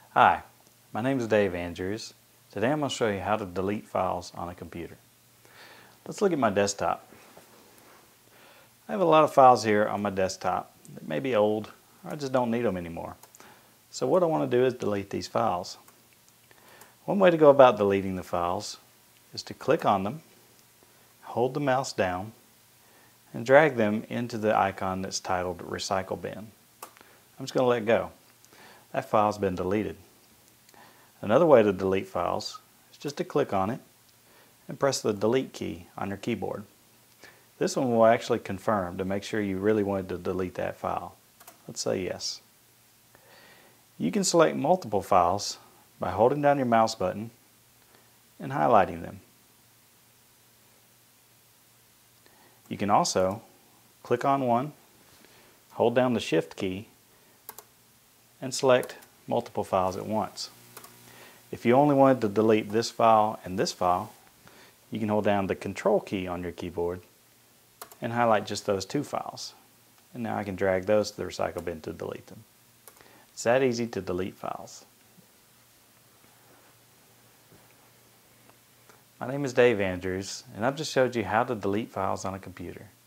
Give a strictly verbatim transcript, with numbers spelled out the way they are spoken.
Hi, my name is Dave Andrews. Today I'm going to show you how to delete files on a computer. Let's look at my desktop. I have a lot of files here on my desktop that may be old or I just don't need them anymore. So what I want to do is delete these files. One way to go about deleting the files is to click on them, hold the mouse down, and drag them into the icon that's titled Recycle Bin. I'm just going to let go. That file's been deleted. Another way to delete files is just to click on it and press the delete key on your keyboard. This one will actually confirm to make sure you really wanted to delete that file. Let's say yes. You can select multiple files by holding down your mouse button and highlighting them. You can also click on one, hold down the shift key, and select multiple files at once. If you only wanted to delete this file and this file, you can hold down the control key on your keyboard and highlight just those two files. And now I can drag those to the recycle bin to delete them. It's that easy to delete files. My name is Dave Andrews, and I've just showed you how to delete files on a computer.